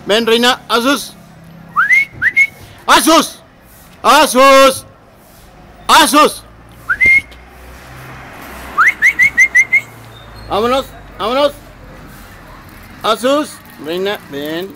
Ven, reina. Asus. Asus. Asus. Asus. Vámonos, vámonos. Asus. Reina, ven.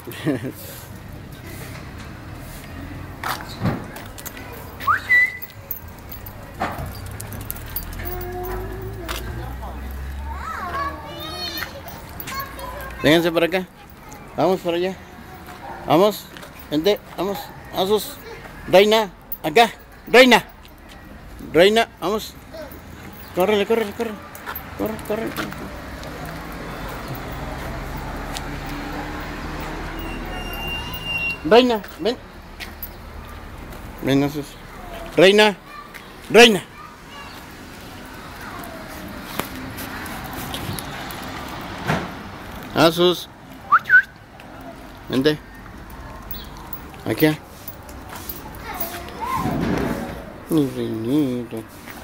Vénganse para acá. Vamos para allá. Vamos. Vente. Vamos. Asus. Reina. Acá. Reina. Reina. Vamos. Córrele, córrele, córrele. Corre, corre, corre. Reina. Ven. Ven, Asus. Reina. Reina. Asus. Vente. Aquí. Mi reinito.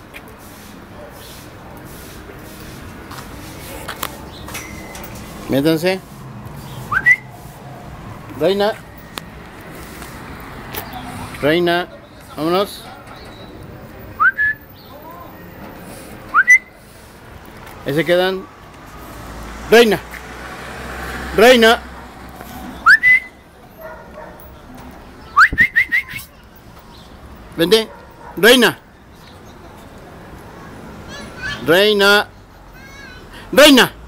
Métanse. Reina. Reina. Vámonos. Ahí se quedan. Reina. Reina. Vente. Reina. Reina. Reina.